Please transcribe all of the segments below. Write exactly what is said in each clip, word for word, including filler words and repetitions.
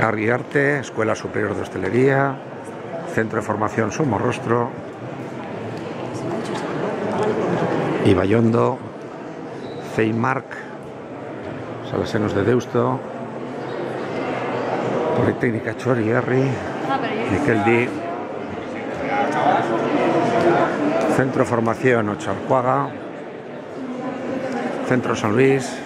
Arriarte, Escuela Superior de Hostelería, Centro de Formación Somorrostro, Ibaiondo, Ceimarc, Salasenos de Deusto, Politécnica Chorierri, Miquel Centro de Formación Ocharcuaga, Centro San Luis,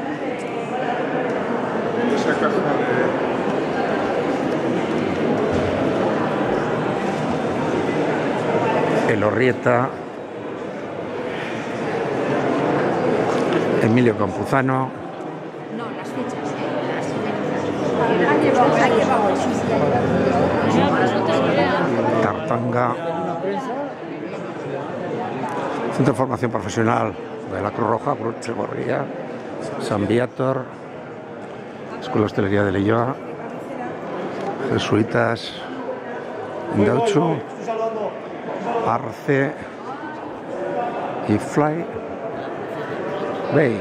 Elorrieta, Emilio Campuzano, No, las fechas, ¿eh? Ha llevado, ha llevado. Tartanga, Centro de Formación Profesional de la Cruz Roja, Brutxegorria, San Viator, Escuela de Hostelería de Leioa, Jesuitas, Indauchu, Arce y Fly Bay.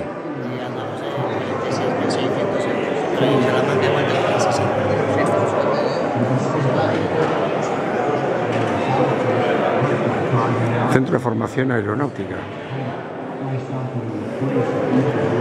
Centro de Formación Aeronáutica.